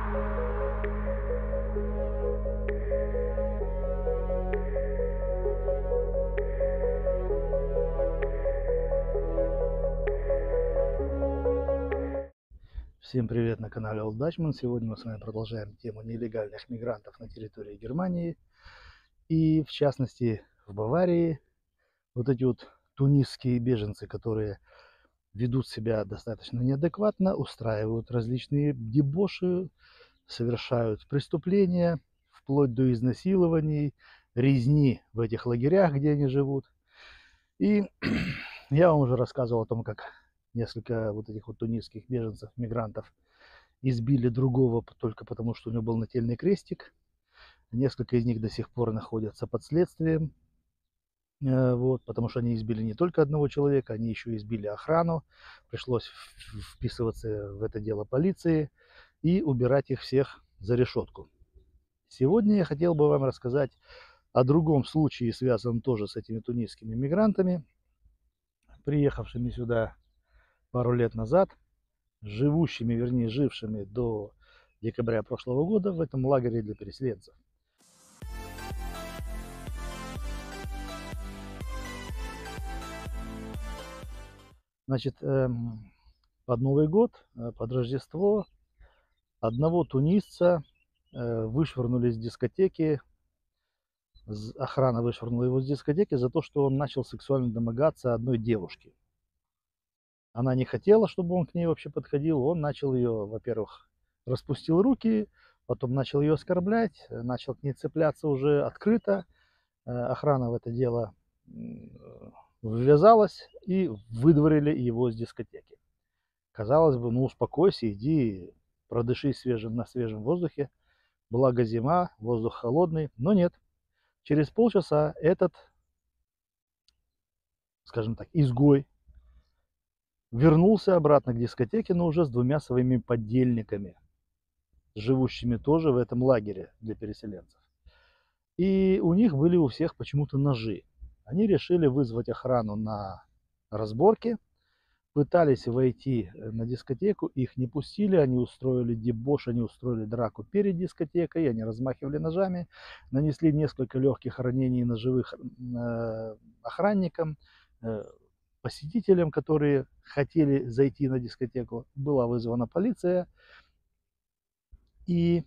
Всем привет на канале Old Dutchman. Сегодня мы с вами продолжаем тему нелегальных мигрантов на территории Германии. И в частности в Баварии вот эти вот тунисские беженцы, которые ведут себя достаточно неадекватно, устраивают различные дебоши, совершают преступления, вплоть до изнасилований, резни в этих лагерях, где они живут. И я вам уже рассказывал о том, как несколько вот этих вот тунисских беженцев, мигрантов избили другого только потому, что у него был нательный крестик. Несколько из них до сих пор находятся под следствием. Вот, потому что они избили не только одного человека, они еще избили охрану. Пришлось вписываться в это дело полиции и убирать их всех за решетку. Сегодня я хотел бы вам рассказать о другом случае, связанном тоже с этими тунисскими мигрантами, приехавшими сюда пару лет назад, живущими, вернее, жившими до декабря прошлого года в этом лагере для переселенцев. Значит, под Новый год, под Рождество одного тунисца вышвырнули с дискотеки, охрана вышвырнула его с дискотеки за то, что он начал сексуально домогаться одной девушке. Она не хотела, чтобы он к ней вообще подходил. Он начал ее, во-первых, распустил руки, потом начал ее оскорблять, начал к ней цепляться уже открыто. Охрана в это дело ввязалась и выдворили его с дискотеки. Казалось бы, ну успокойся, иди продышись на свежем воздухе. Благо зима, воздух холодный, но нет. Через полчаса этот, скажем так, изгой вернулся обратно к дискотеке, но уже с двумя своими подельниками, живущими тоже в этом лагере для переселенцев. И у них были у всех почему-то ножи. Они решили вызвать охрану на разборки, пытались войти на дискотеку, их не пустили, они устроили дебош, они устроили драку перед дискотекой, они размахивали ножами, нанесли несколько легких ранений ножевых охранникам, посетителям, которые хотели зайти на дискотеку. Была вызвана полиция, и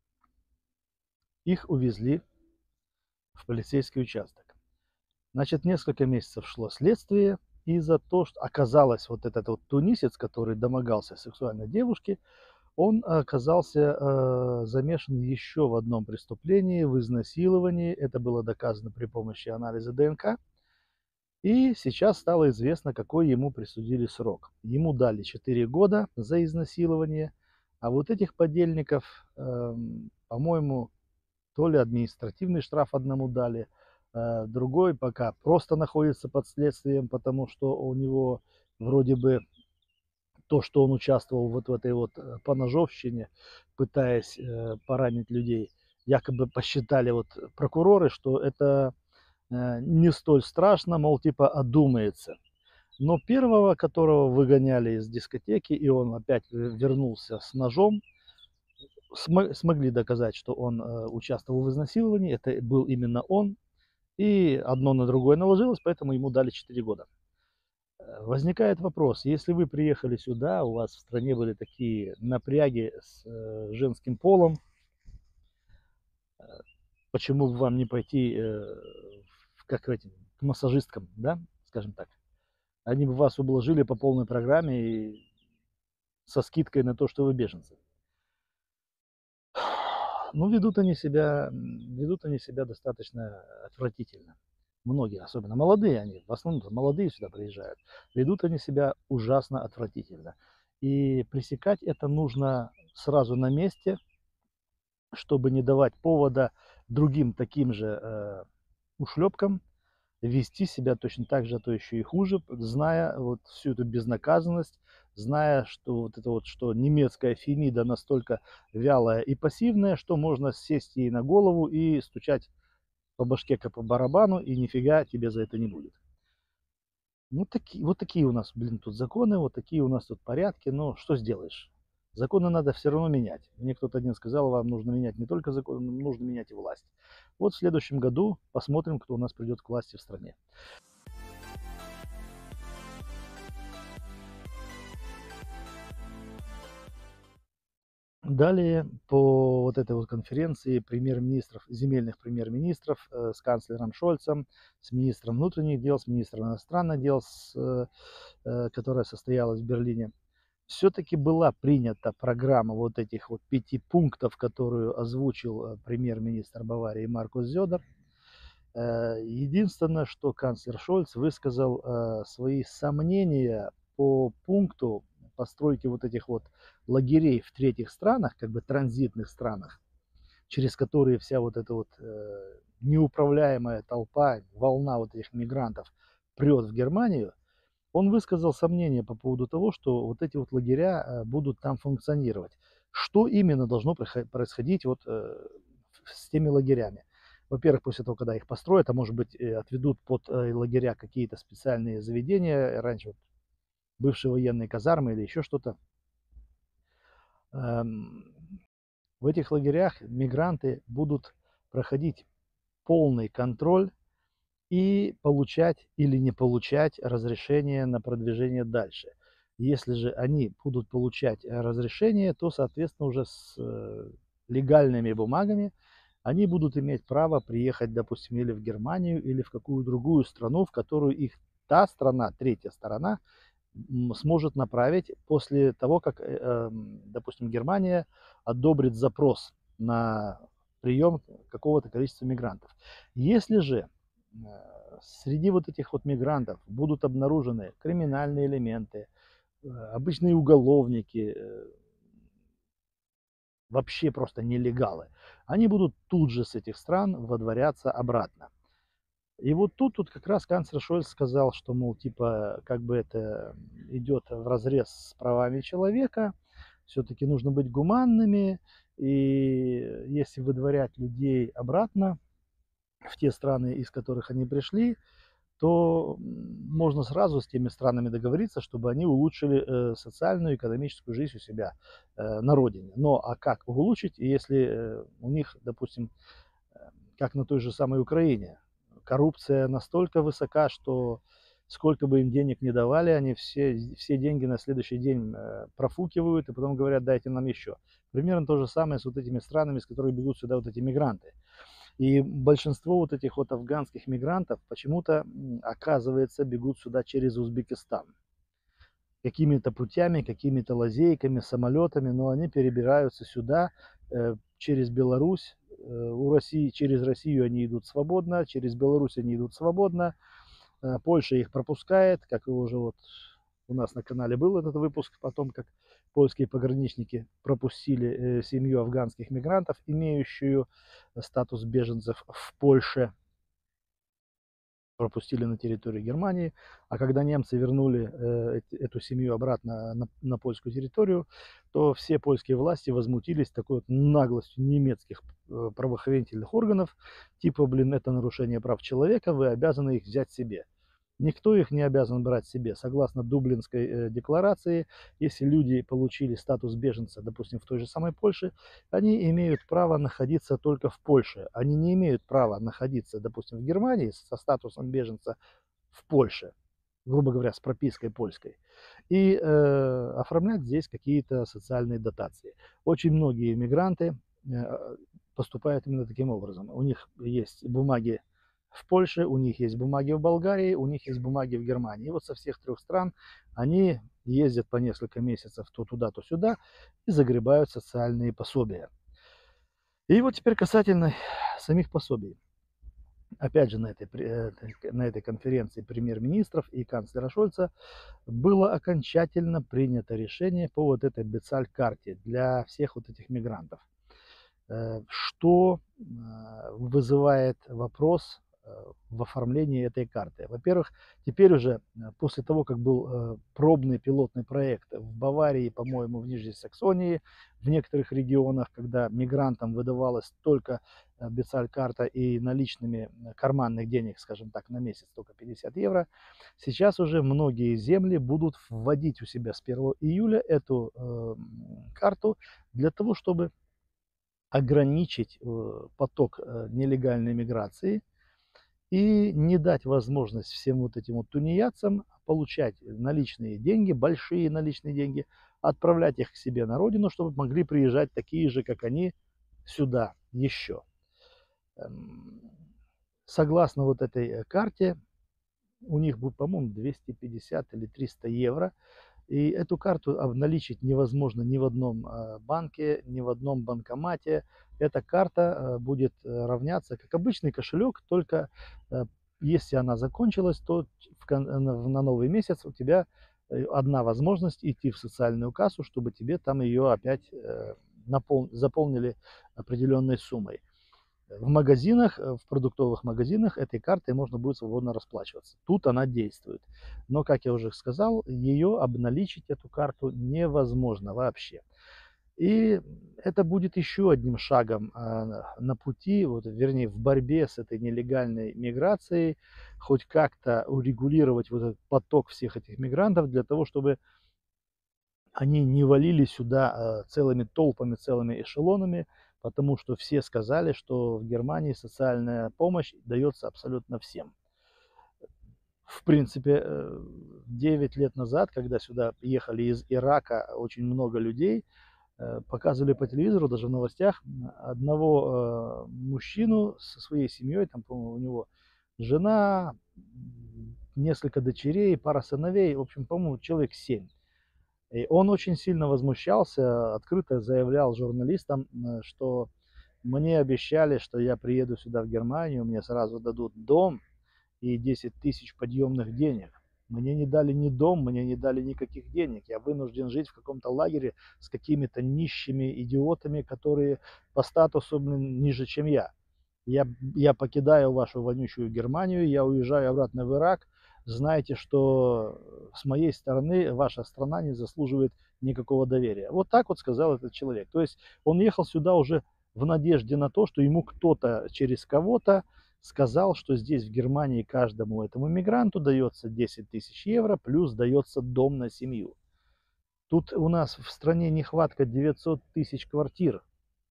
их увезли в полицейский участок. Значит, несколько месяцев шло следствие, и за то, что оказалось вот этот вот тунисец, который домогался сексуальной девушки, он оказался замешан еще в одном преступлении, в изнасиловании. Это было доказано при помощи анализа ДНК. И сейчас стало известно, какой ему присудили срок. Ему дали 4 года за изнасилование, а вот этих подельников, по-моему, то ли административный штраф одному дали, другой пока просто находится под следствием, потому что у него вроде бы то, что он участвовал вот в этой вот поножовщине, пытаясь поранить людей, якобы посчитали вот прокуроры, что это не столь страшно, мол, типа одумается. Но первого, которого выгоняли из дискотеки, и он опять вернулся с ножом, смогли доказать, что он участвовал в изнасиловании, это был именно он, и одно на другое наложилось, поэтому ему дали 4 года. Возникает вопрос, если вы приехали сюда, у вас в стране были такие напряги с женским полом, почему бы вам не пойти как к массажисткам, да, скажем так? Они бы вас ублажили по полной программе и со скидкой на то, что вы беженцы. Ну, ведут они себя достаточно отвратительно. Многие, особенно молодые, они, в основном молодые сюда приезжают, ведут они себя ужасно отвратительно. И пресекать это нужно сразу на месте, чтобы не давать повода другим таким же ушлепкам вести себя точно так же, а то еще и хуже, зная вот всю эту безнаказанность, зная, что вот это вот, что немецкая Фемида настолько вялая и пассивная, что можно сесть ей на голову и стучать по башке как по барабану, и нифига тебе за это не будет. Вот такие у нас, блин, тут законы, вот такие у нас тут порядки, но что сделаешь? Законы надо все равно менять. Мне кто-то один сказал, вам нужно менять не только законы, но нужно менять и власть. Вот в следующем году посмотрим, кто у нас придет к власти в стране. Далее по вот этой вот конференции премьер-министров, земельных премьер-министров с канцлером Шольцем, с министром внутренних дел, с министром иностранных дел, которая состоялась в Берлине, все-таки была принята программа вот этих вот 5 пунктов, которую озвучил премьер-министр Баварии Маркус Зёдер. Единственное, что канцлер Шольц высказал свои сомнения по пункту постройки вот этих вот лагерей в третьих странах, как бы транзитных странах, через которые вся вот эта вот неуправляемая толпа, волна вот этих мигрантов прет в Германию. Он высказал сомнения по поводу того, что вот эти вот лагеря будут там функционировать. Что именно должно происходить вот с теми лагерями? Во-первых, после того, когда их построят, а может быть отведут под лагеря какие-то специальные заведения, раньше вот бывшие военные казармы или еще что-то. Эм, В этих лагерях мигранты будут проходить полный контроль и получать или не получать разрешение на продвижение дальше. Если же они будут получать разрешение, то, соответственно, уже с легальными бумагами они будут иметь право приехать, допустим, или в Германию, или в какую другую страну, в которую их та страна, третья сторона, сможет направить после того, как, допустим, Германия одобрит запрос на прием какого-то количества мигрантов. Если же среди вот этих вот мигрантов будут обнаружены криминальные элементы, обычные уголовники, вообще просто нелегалы, они будут тут же с этих стран водворяться обратно. И вот тут как раз канцлер Шольц сказал, что, мол, типа, как бы это идет вразрез с правами человека, все-таки нужно быть гуманными, и если выдворять людей обратно в те страны, из которых они пришли, то можно сразу с теми странами договориться, чтобы они улучшили социальную и экономическую жизнь у себя на родине. Но а как улучшить, если у них, допустим, как на той же самой Украине, коррупция настолько высока, что сколько бы им денег не давали, они все деньги на следующий день профукивают и потом говорят, дайте нам еще. Примерно то же самое с вот этими странами, с которых бегут сюда вот эти мигранты. И большинство вот этих вот афганских мигрантов почему-то, оказывается, бегут сюда через Узбекистан. Какими-то путями, какими-то лазейками, самолетами, но они перебираются сюда через Беларусь. У России, через Россию они идут свободно, через Беларусь они идут свободно. Польша их пропускает, как и уже вот у нас на канале был этот выпуск, потом как польские пограничники пропустили семью афганских мигрантов, имеющую статус беженцев в Польше, пропустили на территорию Германии, а когда немцы вернули эту семью обратно на польскую территорию, то все польские власти возмутились такой вот наглостью немецких правоохранительных органов, типа, блин, это нарушение прав человека, вы обязаны их взять себе. Никто их не обязан брать себе. Согласно Дублинской декларации, если люди получили статус беженца, допустим, в той же самой Польше, они имеют право находиться только в Польше. Они не имеют права находиться, допустим, в Германии со статусом беженца в Польше, грубо говоря, с пропиской польской, и оформлять здесь какие-то социальные дотации. Очень многие иммигранты поступают именно таким образом. У них есть бумаги в Польше, у них есть бумаги в Болгарии, у них есть бумаги в Германии. И вот со всех 3 стран они ездят по несколько месяцев то туда, то сюда и загребают социальные пособия. И вот теперь касательно самих пособий. Опять же, на этой конференции премьер-министров и канцлера Шольца было окончательно принято решение по вот этой Бецаль-карте для всех вот этих мигрантов. Что вызывает вопрос в оформлении этой карты. Во-первых, теперь уже после того, как был пробный пилотный проект в Баварии, по-моему, в Нижней Саксонии, в некоторых регионах, когда мигрантам выдавалось только Бецаль-карта и наличными карманных денег, скажем так, на месяц только 50 евро, сейчас уже многие земли будут вводить у себя с 1 июля эту карту для того, чтобы ограничить поток нелегальной миграции и не дать возможность всем вот этим вот тунеядцам получать наличные деньги, большие наличные деньги, отправлять их к себе на родину, чтобы могли приезжать такие же, как они, сюда еще. Согласно вот этой карте, у них будет, по-моему, 250 или 300 евро. И эту карту обналичить невозможно ни в одном банке, ни в одном банкомате. Эта карта будет равняться как обычный кошелек, только если она закончилась, то на новый месяц у тебя одна возможность идти в социальную кассу, чтобы тебе там ее опять заполнили определенной суммой. В магазинах, в продуктовых магазинах этой картой можно будет свободно расплачиваться. Тут она действует. Но, как я уже сказал, ее обналичить, эту карту, невозможно вообще. И это будет еще одним шагом на пути, вот, вернее, в борьбе с этой нелегальной миграцией, хоть как-то урегулировать вот этот поток всех этих мигрантов для того, чтобы они не валили сюда целыми толпами, целыми эшелонами, потому что все сказали, что в Германии социальная помощь дается абсолютно всем. В принципе, 9 лет назад, когда сюда ехали из Ирака очень много людей, показывали по телевизору, даже в новостях, одного мужчину со своей семьей, там, по-моему, у него жена, несколько дочерей, пара сыновей, в общем, по-моему, человек 7. И он очень сильно возмущался, открыто заявлял журналистам, что мне обещали, что я приеду сюда в Германию, мне сразу дадут дом и 10 тысяч подъемных денег. Мне не дали ни дом, мне не дали никаких денег. Я вынужден жить в каком-то лагере с какими-то нищими идиотами, которые по статусу ниже, чем я. Я покидаю вашу вонючую Германию, я уезжаю обратно в Ирак. Знайте, что с моей стороны ваша страна не заслуживает никакого доверия. Вот так вот сказал этот человек. То есть он ехал сюда уже в надежде на то, что ему кто-то через кого-то сказал, что здесь в Германии каждому этому мигранту дается 10 тысяч евро, плюс дается дом на семью. Тут у нас в стране нехватка 900 тысяч квартир.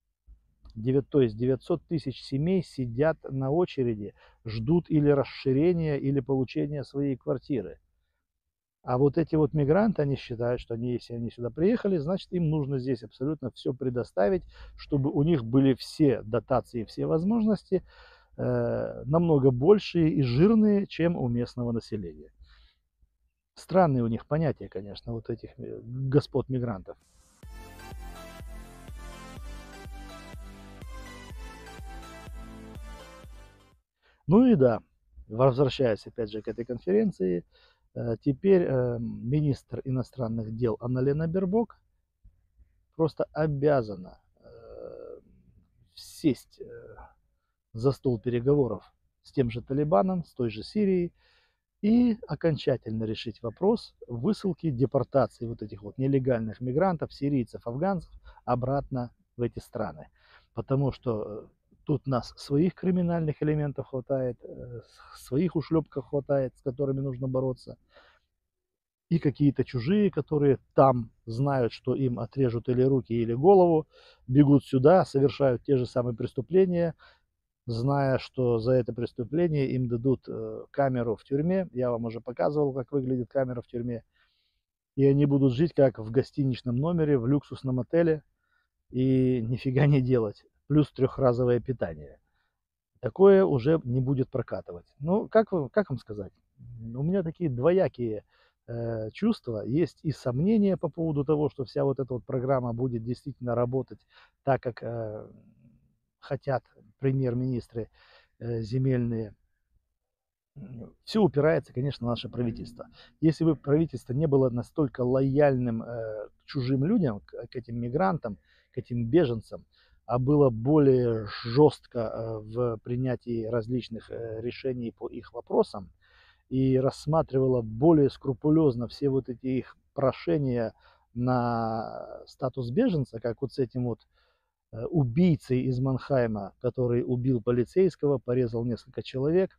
То есть 900 тысяч семей сидят на очереди, ждут или расширения, или получения своей квартиры. А вот эти вот мигранты, они считают, что если они сюда приехали, значит им нужно здесь абсолютно все предоставить, чтобы у них были все дотации, все возможности намного большие и жирные, чем у местного населения. Странные у них понятия, конечно, вот этих господ мигрантов. Ну и да, возвращаясь опять же к этой конференции, теперь министр иностранных дел Анналена Бербок просто обязана сесть за стол переговоров с тем же Талибаном, с той же Сирией и окончательно решить вопрос высылки, депортации вот этих вот нелегальных мигрантов, сирийцев, афганцев обратно в эти страны. Потому что тут нас своих криминальных элементов хватает, своих ушлепков хватает, с которыми нужно бороться. И какие-то чужие, которые там знают, что им отрежут или руки, или голову, бегут сюда, совершают те же самые преступления, зная, что за это преступление им дадут камеру в тюрьме. Я вам уже показывал, как выглядит камера в тюрьме. И они будут жить как в гостиничном номере, в люксусном отеле и нифига не делать. Плюс трехразовое питание. Такое уже не будет прокатывать. Ну, как вам сказать? У меня такие двоякие чувства. Есть и сомнения по поводу того, что вся вот эта вот программа будет действительно работать так, как хотят премьер-министры земельные. Все упирается, конечно, в наше правительство. Если бы правительство не было настолько лояльным к чужим людям, к этим мигрантам, к этим беженцам, а было более жестко в принятии различных решений по их вопросам и рассматривало более скрупулезно все вот эти их прошения на статус беженца, как вот с этим вот убийцей из Манхайма, который убил полицейского, порезал несколько человек.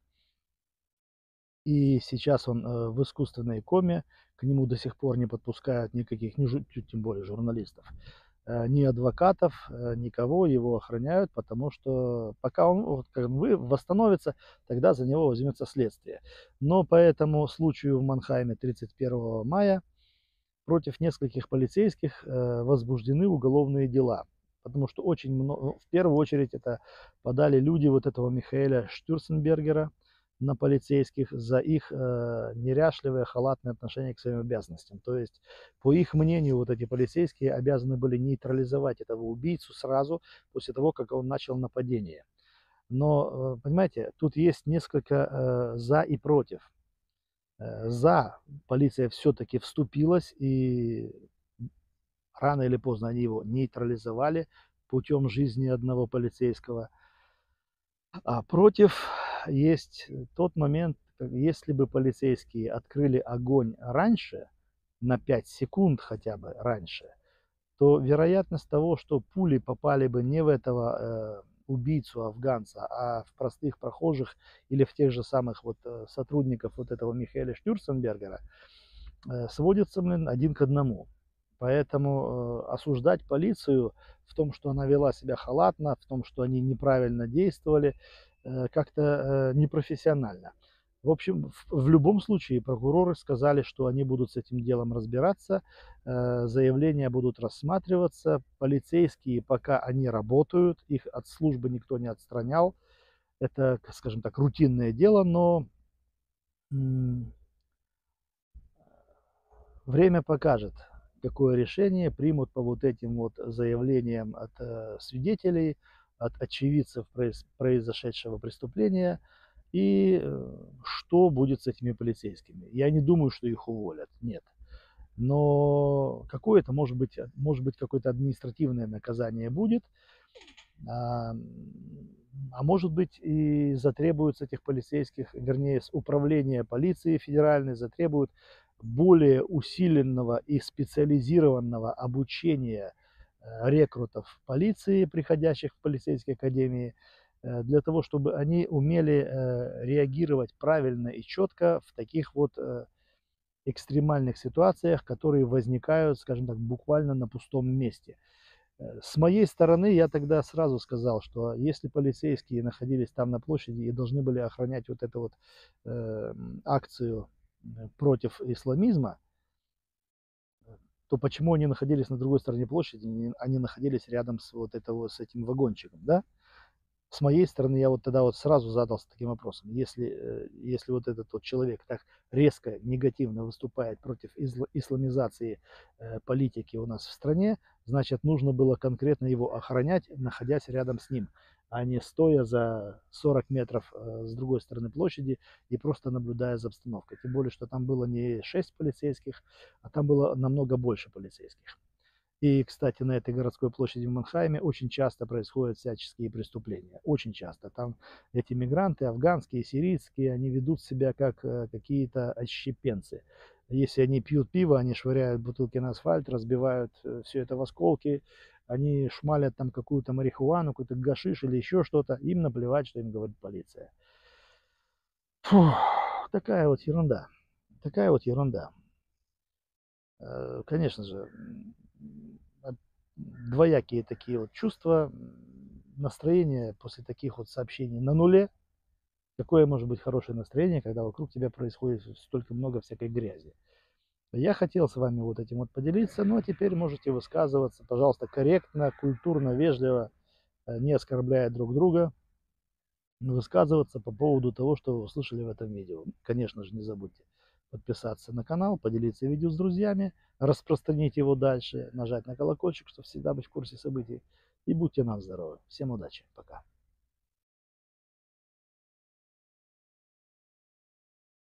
И сейчас он в искусственной коме, к нему до сих пор не подпускают никаких, тем более журналистов, ни адвокатов, никого, его охраняют, потому что пока он вот, как бы восстановится, тогда за него возьмется следствие. Но по этому случаю в Манхайме 31 мая против нескольких полицейских возбуждены уголовные дела. Потому что очень много, в первую очередь это подали люди вот этого Михаэля Штюрценбергера на полицейских за их неряшливое, халатное отношение к своим обязанностям. То есть, по их мнению, вот эти полицейские обязаны были нейтрализовать этого убийцу сразу после того, как он начал нападение. Но, понимаете, тут есть несколько за и против. За полиция все-таки вступилась, и рано или поздно они его нейтрализовали путем жизни одного полицейского. А против есть тот момент, если бы полицейские открыли огонь раньше, на 5 секунд хотя бы раньше, то вероятность того, что пули попали бы не в этого убийцу афганца, а в простых прохожих или в тех же самых вот сотрудников вот этого Михаэля Штюрценбергера, сводится, один к одному. Поэтому осуждать полицию в том, что она вела себя халатно, в том, что они неправильно действовали, как-то непрофессионально. В общем, в любом случае прокуроры сказали, что они будут с этим делом разбираться, заявления будут рассматриваться, полицейские, пока они работают, их от службы никто не отстранял. Это, скажем так, рутинное дело, но время покажет, какое решение примут по вот этим вот заявлениям от свидетелей, от очевидцев произошедшего преступления и что будет с этими полицейскими. Я не думаю, что их уволят, нет. Но какое-то, может быть какое-то административное наказание будет, а, а может быть и затребуют с этих полицейских, вернее, с управления полиции федеральной, затребуют более усиленного и специализированного обучения рекрутов полиции, приходящих в полицейские академии, для того, чтобы они умели реагировать правильно и четко в таких вот экстремальных ситуациях, которые возникают, скажем так, буквально на пустом месте. С моей стороны, я тогда сразу сказал, что если полицейские находились там на площади и должны были охранять вот эту вот акцию против исламизма, то почему они находились на другой стороне площади, они находились рядом с вот с этим вагончиком, да? С моей стороны, я вот тогда вот сразу задался таким вопросом. Если вот этот вот человек так резко, негативно выступает против исламизации политики у нас в стране, значит, нужно было конкретно его охранять, находясь рядом с ним, а не стоя за 40 метров с другой стороны площади и просто наблюдая за обстановкой. Тем более, что там было не 6 полицейских, а там было намного больше полицейских. И, кстати, на этой городской площади в Манхайме очень часто происходят всяческие преступления. Очень часто. Там эти мигранты, афганские, сирийские, они ведут себя как какие-то отщепенцы. Если они пьют пиво, они швыряют бутылки на асфальт, разбивают все это в осколки, они шмалят там какую-то марихуану, какой-то гашиш или еще что-то. Им наплевать, что им говорит полиция. Фух, такая вот ерунда. Такая вот ерунда. Конечно же, двоякие такие вот чувства, настроение после таких вот сообщений на нуле. Какое может быть хорошее настроение, когда вокруг тебя происходит столько много всякой грязи? Я хотел с вами вот этим вот поделиться, но теперь можете высказываться, пожалуйста, корректно, культурно, вежливо, не оскорбляя друг друга, высказываться по поводу того, что вы услышали в этом видео. Конечно же, не забудьте подписаться на канал, поделиться видео с друзьями, распространить его дальше, нажать на колокольчик, чтобы всегда быть в курсе событий. И будьте нам здоровы. Всем удачи. Пока.